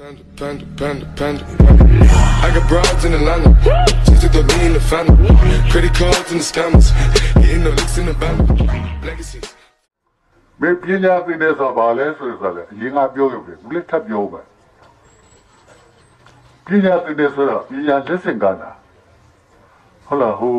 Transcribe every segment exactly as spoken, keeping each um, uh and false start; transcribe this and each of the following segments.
Panda, panda, panda, panda. I got broads in Atlanta. Just took the lean in the family. Credit cards in the scammers. Hitting the licks in the band. Legacies. မင်းပညာသင်တဲ့ဆိုပါလဲဆိုဆိုလဲအရင်ကပြောရုံပဲဘူးလက်ထပ်ပြောမယ်ပညာသင်တဲ့ဆိုတော့ပညာလက်ဆင့်ကတာဟုတ်လားဟို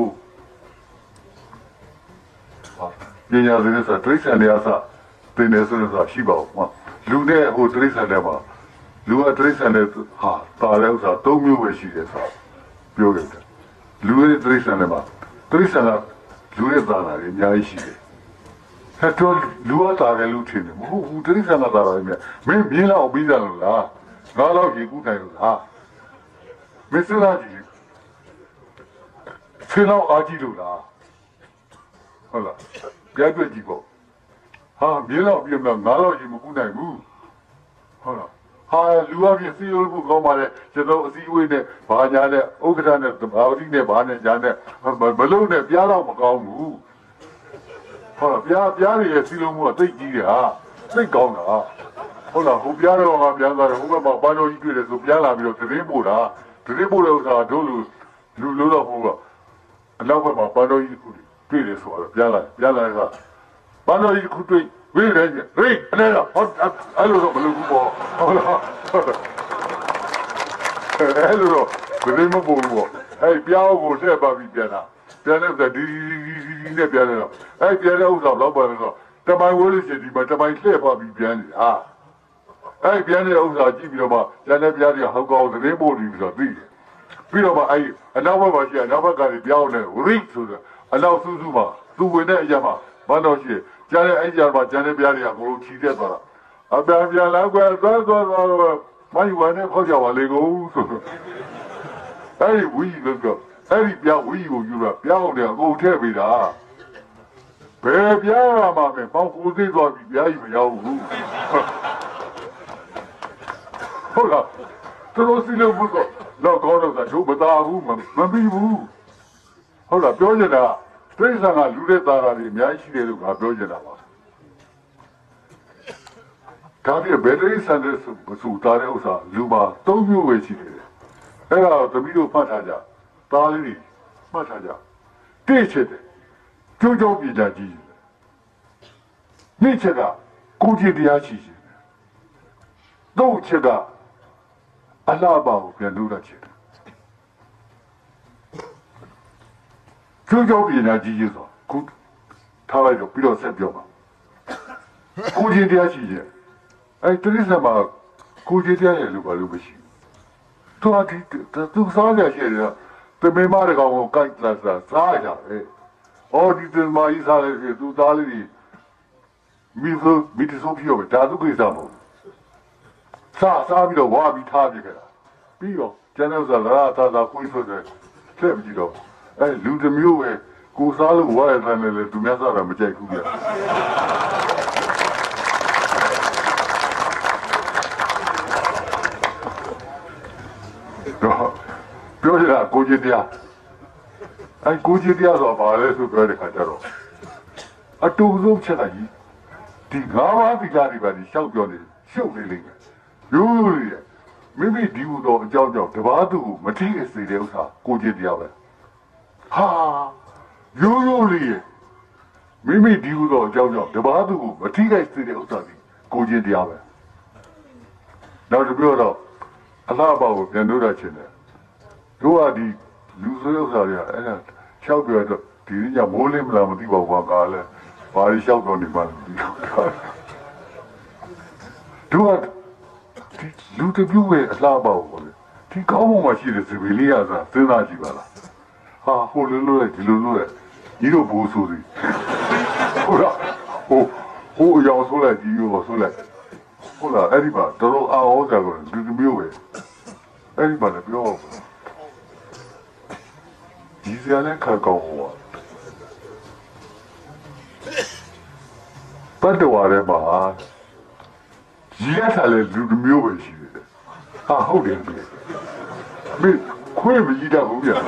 ပညာသင်တဲ့ဆိုတရိစ္ဆာန်တွေအစသင်တယ်ဆိုတော့ရှိပါဘူးလူနဲ့ဟိုတရိစ္ဆာန်တွေမှာလူကတရိစ္ဆာန်တွေဟာတာတဲ့ဥစ္စာသုံးမျိုးပဲရှိတယ်ဆိုပြောကြတယ်လူရဲ့တရိစ္ဆာန်တွေမှာတရိစ္ဆာန်ကလူရဲ့သားလာတွေအများကြီးရှိတယ်ဟဲ့တော့လူအတားတယ်လူထင်တယ်မဟုတ်ဘူးတရိစ္ဆာန်ကသားလာတယ်မင်းမြင်လောက်ပြီးကြလို့လားငါတော့ရေကူးနိုင်လို့လားမင်းစလာကြည့်ဆင်းလောက်အားကြီးလို့လားဟုတ်လားကြိုက်ပြကြည့်ပေါ့ဟာမြင်လောက်ပြီးမှငါတော့ရေမကူးနိုင်ဘူးဟုတ်လားဟာလူအပြင်စီရိုးဖို့ကောင်းပါလေကျွန်တော်အစည်းအဝေးနဲ့ဘာညာနဲ့ဥက္ကဋ္ဌနဲ့သဘာဝတိနဲ့ဘာနဲ့ညာနဲ့မလုံးနဲ့ပြားတော့မကောင်းဘူးဟုတ်လားပြားပြားရဲ့စီလုံးမှုကတိတ်ကြီးတယ်ဟာစိတ်ကောင်းတာဟုတ်လားဟိုပြားတော့ကပြန်သွားတယ်ဟိုဘက်မှာပန်းတော်ကြီးတွေ့တယ်ဆိုပြန်လာပြီးတော့သတင်းပို့တာသတင်းပို့တဲ့ဥစ္စာတို့လူလူလို့တော့ဟိုကအနောက်ဘက်မှာပန်းတော်ကြီးတွေ့တယ်ဆိုတော့ပြန်လာပြန်လာကပန်းတော်ကြီးခုတွေ့ဝေးတယ်ဟေးအဲ့ဒါဟောအဲ့လိုတော့မလုပ်ဘူးပေါ့ဟုတ်လားအဲ့လိုတော့ဘယ်လိုမပို့ဘူးပေါ့အဲ့ပြောင်းကိုတက်ပါပြီးပြန်လာပြန်တဲ့ဒီဒီနဲ့ပြန်လာတော့အဲ့ပြန်တဲ့ဥစ္စာတော့ပါတော့တမိုင်းဝိုးလို့ရှိရင်ဒီမှာတမိုင်းလှည့်ပါပြီးပြန်နေတာအဲ့ပြန်တဲ့ဥစ္စာကြည့်ပြီးတော့မှကျန်တဲ့ပြားတွေဟောက်ကောင်းသတင်းပို့ပြီးဆိုတော့သိတယ်ပြီးတော့မှအဲ့အနောက်ဘက်မှာရှိအနောက်ဘက်ကတွေပြောင်းနေရိဆိုတော့အနောက်စူးစူးမှာသူဝင်တဲ့အရာမှာဘာတော့ရှိကျန်တဲ့အဲ့ကြမှာကျန်တဲ့ပြားတွေကအကုန်လုံးချီတက်သွားတာအပြန်ပြန်လာကွယ်သွားသွားသွားမိုင်းဝမ်းနဲ့ခေါက်ကြပါလေကိုဆိုအဲ့ဒီဝီလို့ပြောအဲ့ဒီပြားဝီကိုယူတာပြားအောင်တယ်အကုန်ထည့်ပေးတာဘယ်ပြားမှာပဲပေါင်းကိုသိသွားပြီပြားကြီးမရောက်ဘူးဟုတ်လားသူတို့စီလို့ဘုတော့ကောင်းတော့ဆိုမသားဘူးမပြီးဘူးဟုတ်လားပြောနေတာတိရစ္ဆာန်ကလူတဲ့သားတွေအများကြီးရှိတယ်လို့ငါပြောနေတာပါဒါပြဘယ်တိရစ္ဆာန်တွေဆိုသားတဲ့ဥစ္စာလူမှာသုံးမျိုးပဲရှိတယ်အဲ့ဒါတော့တပည့်တို့မှတ်ထားကြသားလေးတွေမှတ်ထားကြတိတ်ချက်တယ်ကျိုးကျိုးပြကြကြီးနေ့ချက်ကကိုကြည်တရားရှိရှင်တော့ချက်ကအလားပါကိုပြန်လို့ရချက်ကျိုးကျိုးပြကြကြီးဆိုခုထားလိုက်တော့ပြီးတော့ဆက်ပြောပါကိုကြည်တရားရှိရှင်အဲ့တရိစ္ဆာန်မှာကိုကြည်တရားရဲ့လူပါလို့မရှိသူအတီသူစားရရှိတယ်တမေမားကောင်ကိုကိုက်လာစားစားရပဲအော်ဒီတမေမားကြီးစားတယ်သူသားလေးကြီးမိဖို့မိတဆုံးပြောပဲဒါသူကိစ္စမဟုတ်စားစားပြီးတော့ဝါပြီးထားပြခဲ့တာပြီးတော့ကျန်တဲ့ဥစ္စာလာသာသာကိုယ်ဆိုတဲ့ဆက်ပြီးတော့အဲလူတစ်မျိုးပဲကိုစားလို့ဝါရတယ်လေသူများစားတာမကြိုက်ဘူးပြပြောရတာကိုကြီးတရားအဲကိုကြီးတရားဆိုပါလေဆိုပြောတဲ့ခါကျတော့အတူဆုံးချက်လိုက်ဒီငါးပါးဒီကားတွေပါဒီရှောက်ပြောနေရှုပ်နေလိမ့်မယ်ရိုးရိုးရမိမိဒီဟူသောအကြောင်းကြောင့်တပါးသူကိုမထိရစေတဲ့ဥစ္စာကိုကြီးတရားပဲဟာရိုးရိုးလေးမိမိဒီဟူသောအကြောင်းကြောင့်တပါးသူကိုမထိခိုက်စေတဲ့ဥစ္စာဒီကိုကြီးတရားပဲနောက်တစ်ပြောတော့အလားပါကိုပြန်လို့ရချင်တယ်တို့ကဒီလူဆိုးဥစ္စာတွေကအဲ့ဒါရှောက်ပြောတော့ဒီညမိုးလင်းမလားမသိပါဘူးကွာလဲဘာလို့ရှောက်တော့နေမှလဲဒီတို့ကဒီလူတပြူရဲ့အလားပါကိုလေဒီကောင်းမှမရှိတဲ့စပယ်လေးရစားစဉ်းစားကြည့်ပါလားဟာဟိုလိုလိုလေဒီလိုလိုလေညီတို့ဘိုးဆိုစီဟုတ်လားဟိုဟိုရောဆိုလိုက်ဒီရောဆိုလိုက်ဟုတ်လားအဲ့ဒီမှာတော်တော်အားဩကြတော့ဒီမျိုးပဲအဲ့ဒီမှာလည်းပြောဒီစရနဲ့ခါကောင်းဟောပတ်တော်ရဲမှာရရထားလေလူမျိုးပဲရှိတယ်ဟာဟုတ်တယ်ပြီမင်းခွေးမကြီးတာဘူးဗျာ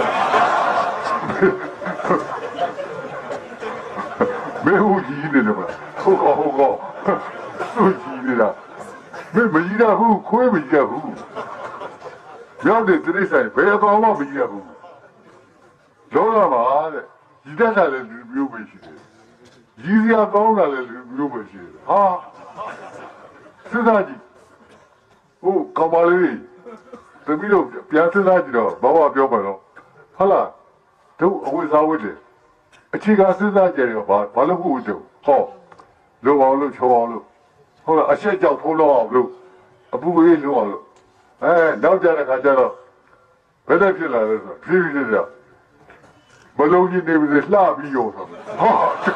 မင်းဟိုကြီးနေတယ်မလားဟုတ်ကောဟုတ်ကောသူကြီးနေတာမင်းမကြီးရဘူးခွေးမကြီးရဘူးရောက်တဲ့တိရစ္ဆာန်ဘယ်အကောင်မှမကြီးရဘူးလောကမှာတဲ့ရည်တတ်တာလည်းလူမျိုးပဲရှိတယ်ရည်စရာကောင်းတာလည်းလူမျိုးပဲရှိတယ်ဟာစဉ်းစားကြည့်ဟိုကောင်မလေးတပည့်တို့ပြန်စဉ်းစားကြည့်တော့ဘာမှပြောပါတော့ဟုတ်လားတို့အဝိဇ္ဇာဝိတ္တအခြေခံစဉ်းစားကြတယ်ဘာဘာလို့ဟုတ်တုံဟောလုံအောင်လို့ချောအောင်လို့ဟုတ်လားအရှက်ကြောက်ထိုးလို့အောင်လို့အပူကြီးလုံအောင်လို့အဲနောက်ကြတဲ့ခါကျတော့ဘယ်နဲ့ဖြစ်လာလဲဆိုတော့ဖြည်းဖြည်းချင်းမလုံးကြီးနေပြီလှပြီးရောဆိုဟာ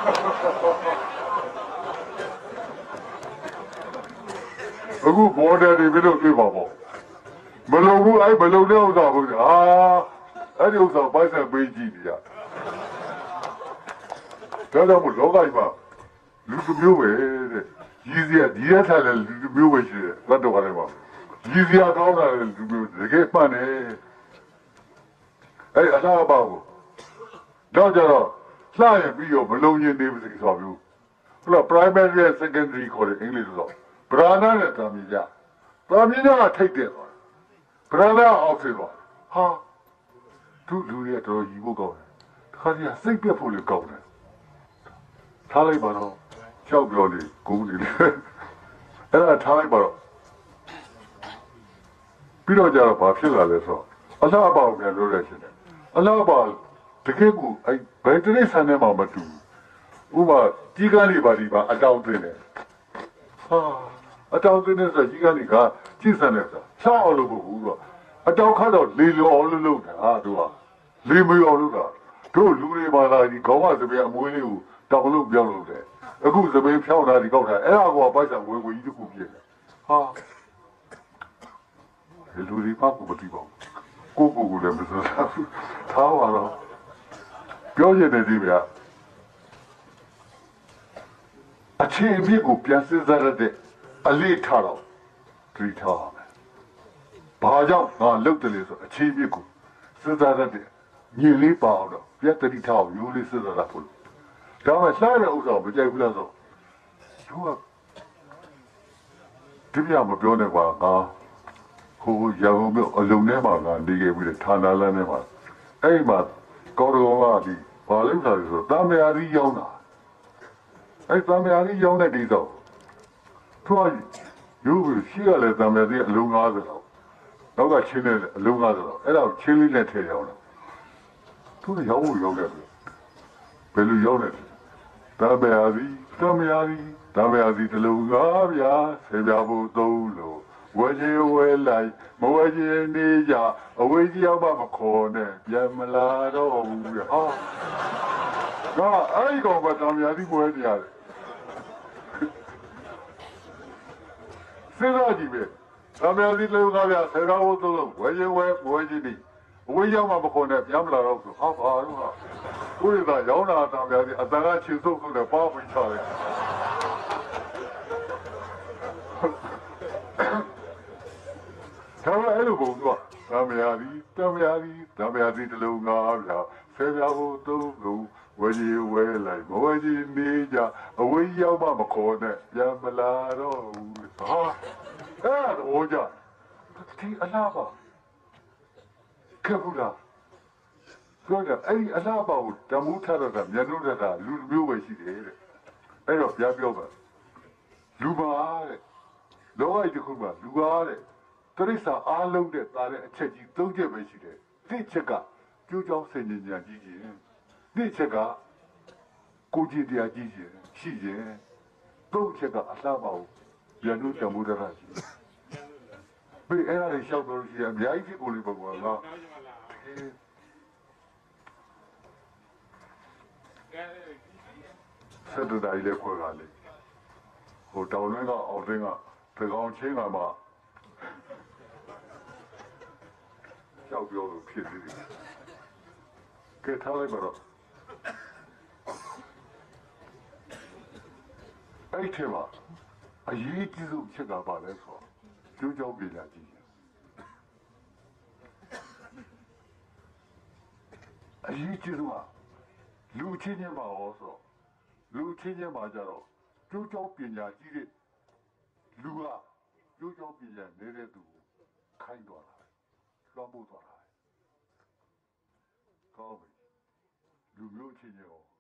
အခုဘော်ဒါတွေဘယ်လိုတွေ့ပါပေါ့မလုံးဘူးအဲ့မလုံးတဲ့ဥစ္စာဘူးဟာအဲ့ဒီဥစ္စာပိုက်ဆံပေးကြည့်နေရဒါတော့လောကကြီးမှာလူမျိုးပဲတဲ့ရည်စရာဒီရထားတဲ့လူမျိုးပဲရှိတယ်သတ္တဝါတွေမှာရည်စရာကောင်းတာလူမျိုးတကယ်မှန်တယ်အဲ့အလားပါဘူးတော့ကြတော့လှရပြီးတော့မလုံးရင်နေပြီဆိုပြီးဟုတ်လား primary and secondary ခေါ်တယ်အင်္ဂလိပ်လိုတော့ဗရာဏနဲ့တာမီကြတာမီကြကထိတ်တယ်သွားဗရာဏအောက်ဖြစ်သွားဟာသူလူတွေတော်ကြီးဖို့ကောင်းတယ်ခါကြီးစိတ်ပြတ်ဖို့လည်းကောင်းတယ်ထားလိုက်ပါတော့ကြောက်ပြောနေကိုယ်နေလေအဲ့ဒါထားလိုက်ပါတော့ပြီးတော့ကြတော့ဘာဖြစ်လာလဲဆိုအလားအပါကိုပြန်လို့ရရှင်တယ်အလားအပါတကယ်ကိုအဲ့ဘယ်တရိษံနဲ့မှမတူဥပမာကြီးကန်းလေးပါဒီပါအတောင်သွင်းတယ်ဟာအတောင်သွင်းတဲ့ဆိုကြီးကန်းလေးကကြည့်စမ်းတယ်ဆိုချောက်အောင်လုပ်ဖို့တော့အတောင်ခါတော့လေလောအောင်လုပ်လုပ်တာဟာတို့ကလေမရောလုပ်တာတို့လူတွေပါလာဒီခေါင်းကစပယ်အမွေးလေးကိုတောင်လို့ပြောင်းလို့တယ်အခုစပယ်ဖြောင်းတာဒီကောက်တာအဲ့ဒါကပိုက်ဆံဝေဝေကြီးတစ်ခုပြည့်တယ်ဟာလူတွေပါကိုမသိပါဘူးကိုကိုကိုလည်းမစိုးစားဘူးထားပါတော့ပြောရတဲ့ဒီဗျာအချင်းအပြစ်ကိုပြန်စဉ်းစားရတဲ့အလေးထားတော့ကြည့်ထားပါမယ်ဘာကြောင့်ငါလုတ်တယ်လေဆိုအချင်းအပြစ်ကိုစဉ်းစားရတဲ့ညင်လေးပါအောင်တော့ပြတ်တိထားအောင်ရိုးလေးစဉ်းစားရဖို့ဒါမှလှတဲ့ဥစ္စာမကြိုက်ဘူးလားဆိုသူကဒီပြမပြောနဲ့ကွာငါဟိုရောင်မျိုးအလုံးထဲမှာကနေခဲ့ပြီးဌာနလန်းထဲမှာအဲ့မှာကောတော်ကဒီဘာလို့လဲဆိုတော့တာမယာရီရောင်းတာအဲ့တာမယာရီရောင်းတဲ့ဒီတော့သူကရိုးပြီးရှိရလဲတာမယာရီအလုံး၅၀တော့နောက်ကချင်းနဲ့အလုံး၅၀တော့အဲ့ဒါကိုချင်းလေးနဲ့ထည့်ရောင်းတာသူကရောင်းဖို့ရောင်းတယ်ဘယ်လိုရောင်းလဲတာမယာရီတာမယာရီတာမယာရီတလုံးကားဗျာဆေးပြဖို့သုံးလို့ဝဲကြီးဝဲလိုက်မဝဲကြီးနေကြအဝေးကြီးရောက်မှမခေါ်နဲ့ပြန်မလာတော့ဘူးဗျဟာငါအဲ့ဒီကောင်ကတာမယာရီပွဲနေရတယ်စဉ်းစားကြည့်ပဲတာမယာရီတလုံးကားဗျာဆေးပြဖို့သုံးလို့ဝဲကြီးဝဲဝဲကြီးနေအဝေးရောက်မှမခေါ်နဲ့ပြန်မလာတော့ဘူးဟာဘာလို့ဟာကိုယ်ကရောင်းတာတာများစီအတန်ကချီစုပ်စုပ်နဲ့ပါပြီးချတယ်ဒါမှအဲ့လိုပုံတော့တာများစီတာများစီတာများစီတလုံးငါးဗျာဆယ်ပြားဖို့သုံးလုံးဝဲကြီးဝဲလိုက်မဝဲကြီးနေကြအဝေးရောက်မှမခေါ်နဲ့ပြန်မလာတော့ဘူးဟာအဲ့တော့ကြဒီအလားပါကဘူးလားပြောကြအဲ့ဒီအလားပါကိုဓမ္မထရတာမျက်နှာထတာလူမျိုးပဲရှိတယ်တဲ့အဲ့တော့ပြပြောပါလူပါတဲ့လောကကြီးတစ်ခုမှာလူပါတဲ့တရိစ္ဆာအားလုံးတဲ့သားတဲ့အချက်ကြီးသုံးချက်ပဲရှိတယ်တစ်ချက်ကကျိုးကြောင်းဆင်ញဉာဏ်ကြီးခြင်းတစ်ချက်ကကိုကြည်တရားကြီးခြင်းရှိခြင်းသုံးချက်ကအလားပါကိုမျက်နှာဓမ္မထတာရှိတယ်ဘယ်အဲ့ဒါတွေရှောက်တော့ရှိရအများကြီးဖြစ်ကိုလေးပေါ့ကွာငါဆက်တူတိုင်းလေးခေါ်လာလေဟိုတောင်လွင်းကအောင်စင်းကဒီကောင်ချင်းကမှကြောက်ပြောလို့ဖြစ်နေတယ်ကဲထားလိုက်ပါတော့အဲ့ထဲမှာအရေးကြီးဆုံးချက်ကပါလဲဆိုကျိုးကြောင်းပညာကြီးအရေးကြီးဆုံးကလူချင်းချင်းပါဟောဆိုလူချင်းချင်းပါကြတော့ကျိုးကြောင်းပညာကြီးတဲ့လူကကျိုးကြောင့်ပြည်ရနေတဲ့သူခိုင်းသွားတာလွှမ်းမိုးသွားတာကောင်းပြီလူမျိုးချင်းရော